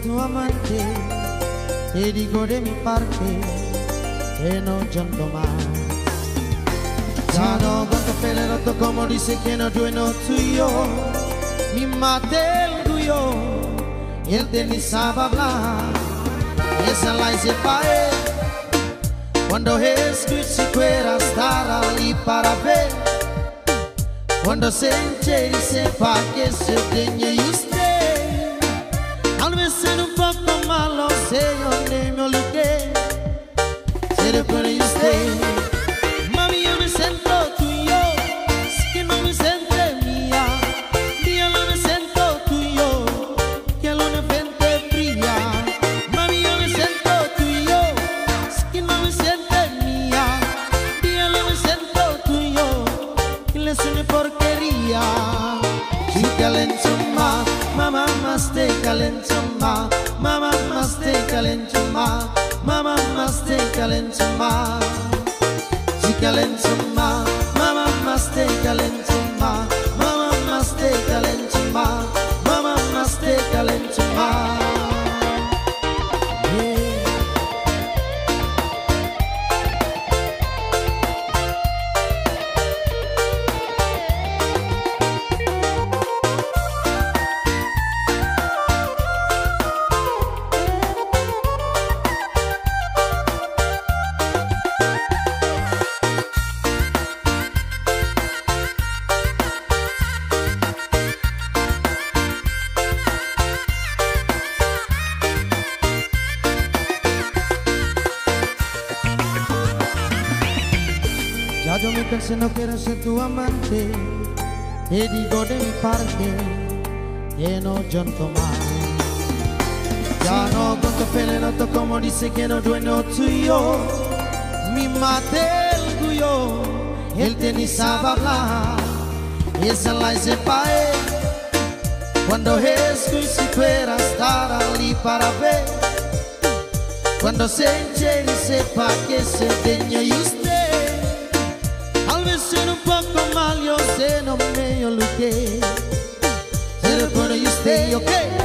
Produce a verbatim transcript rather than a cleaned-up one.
tu amante e dico de mi parte que no llanto más. Ya no cuando pele roto como dice que no dueno tuyo, mi mate el tuyo y él te ni sabe hablar. Y esa la hice pa' él cuando escuché que era estar ali para ver. Cuando se enche y sepa que se tenía y usted, tal vez en un poco malo sé donde me olvidé. Se le pone usted, mami yo me siento tuyo, es que no me siento mía. Día no me siento tuyo, que la luna frente brilla. Mami yo me siento tuyo, es que no me siento mía. Día no me siento tuyo, que le suene porquería. Si calento más, mamá más te calento más, mamá más te calento más, mamá más te calento más. Si calento más, mamá más te calento más, mamá más te calento más, mamá más te calento más. Ya yo me cansé, no quiero ser tu amante, te digo de mi parte que no llanto más. Ya no cuento pele noto como dice que no dueno tuyo, mi mate el tuyo, él te ni sabe hablar. Y esa la hice pa' él cuando escuché que era estar ali para ver. Cuando se enche y sepa que se tenía y usted, en un poco mal yo sé no me olvidé. Se lo pone y usted, ok.